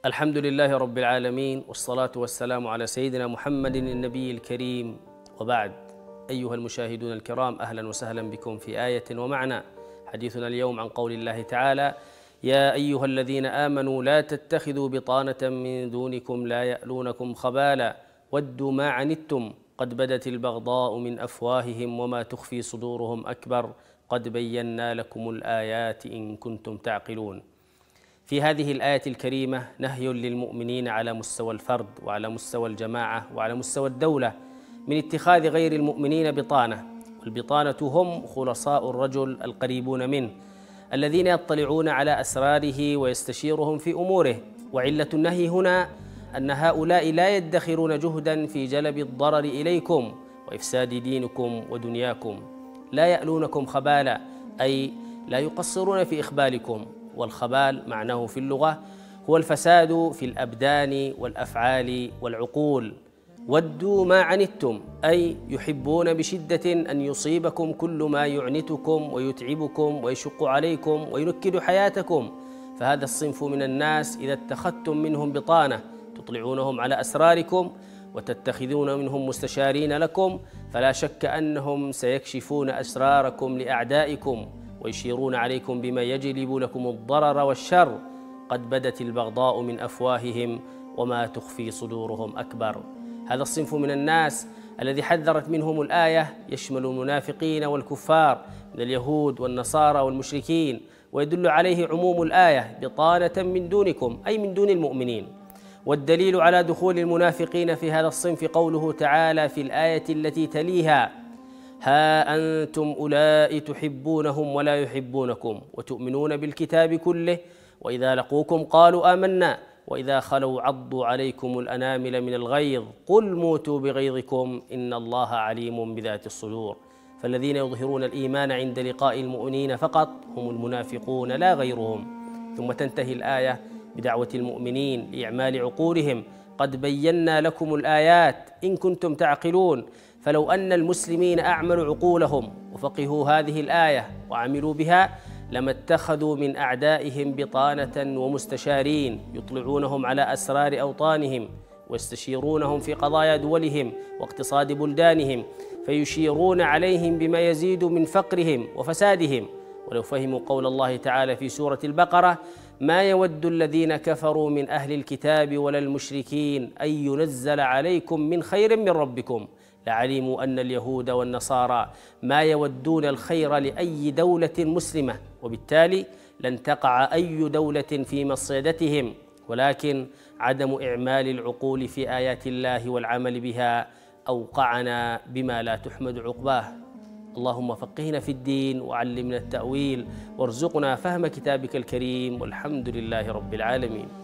الحمد لله رب العالمين، والصلاة والسلام على سيدنا محمد النبي الكريم، وبعد. أيها المشاهدون الكرام، أهلا وسهلا بكم في آية ومعنى. حديثنا اليوم عن قول الله تعالى: يا أيها الذين آمنوا لا تتخذوا بطانة من دونكم لا يألونكم خبالا ودوا ما عنتم قد بدت البغضاء من أفواههم وما تخفي صدورهم أكبر قد بينا لكم الآيات إن كنتم تعقلون. في هذه الآية الكريمة نهي للمؤمنين على مستوى الفرد وعلى مستوى الجماعة وعلى مستوى الدولة من اتخاذ غير المؤمنين بطانة، والبطانة هم خلصاء الرجل القريبون منه الذين يطلعون على أسراره ويستشيرهم في أموره. وعلة النهي هنا أن هؤلاء لا يدخرون جهدا في جلب الضرر إليكم وإفساد دينكم ودنياكم، لا يألونكم خبالا، أي لا يقصرون في إخبالكم. والخبال معناه في اللغة هو الفساد في الأبدان والأفعال والعقول. ودوا ما عنتم، أي يحبون بشدة أن يصيبكم كل ما يعنتكم ويتعبكم ويشق عليكم وينكد حياتكم. فهذا الصنف من الناس إذا اتخذتم منهم بطانة تطلعونهم على أسراركم وتتخذون منهم مستشارين لكم، فلا شك أنهم سيكشفون أسراركم لأعدائكم ويشيرون عليكم بما يجلب لكم الضرر والشر. قد بدت البغضاء من أفواههم وما تخفي صدورهم أكبر. هذا الصنف من الناس الذي حذرت منهم الآية يشمل المنافقين والكفار من اليهود والنصارى والمشركين، ويدل عليه عموم الآية: بطانة من دونكم، أي من دون المؤمنين. والدليل على دخول المنافقين في هذا الصنف قوله تعالى في الآية التي تليها: ها أنتم أولئك تحبونهم ولا يحبونكم وتؤمنون بالكتاب كله وإذا لقوكم قالوا آمنا وإذا خلوا عضوا عليكم الأنامل من الغيظ قل موتوا بغيظكم إن الله عليم بذات الصدور. فالذين يظهرون الإيمان عند لقاء المؤمنين فقط هم المنافقون لا غيرهم. ثم تنتهي الآية بدعوة المؤمنين لإعمال عقولهم: قد بينا لكم الآيات إن كنتم تعقلون. فلو أن المسلمين أعملوا عقولهم وفقهوا هذه الآية وعملوا بها لما اتخذوا من أعدائهم بطانة ومستشارين يطلعونهم على أسرار أوطانهم ويستشيرونهم في قضايا دولهم واقتصاد بلدانهم، فيشيرون عليهم بما يزيد من فقرهم وفسادهم. ولو فهموا قول الله تعالى في سورة البقرة: ما يود الذين كفروا من أهل الكتاب ولا المشركين أن ينزل عليكم من خير من ربكم لعلموا أن اليهود والنصارى ما يودون الخير لأي دولة مسلمة، وبالتالي لن تقع أي دولة في مصيدتهم، ولكن عدم إعمال العقول في آيات الله والعمل بها أوقعنا بما لا تحمد عقباه. اللهم فقهنا في الدين وعلمنا التأويل وارزقنا فهم كتابك الكريم، والحمد لله رب العالمين.